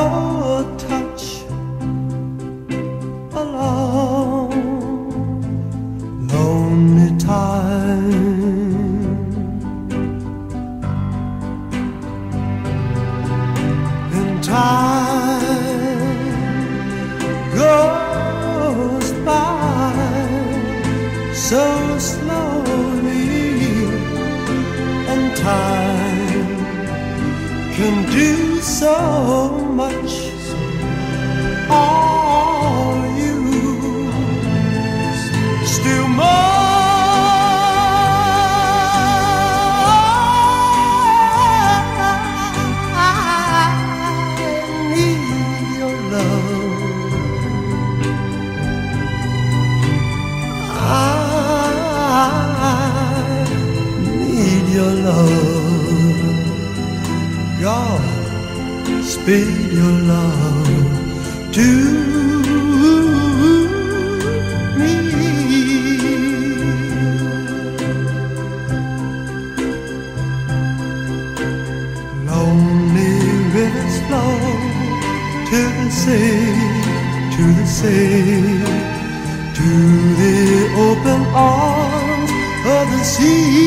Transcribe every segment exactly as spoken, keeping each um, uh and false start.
your touch along lonely time. And time goes by so slowly, and time can do so much. All you still more. I need your love. I need your love. God, speed your love to me. Lonely rivers flow to the sea, to the sea, to the open arms of the sea.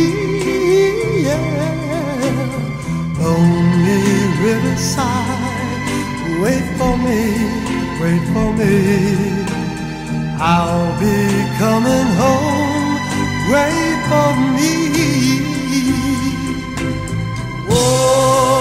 Yeah. Lonely riverside, wait for me, wait for me. I'll be coming home, wait for me. Whoa.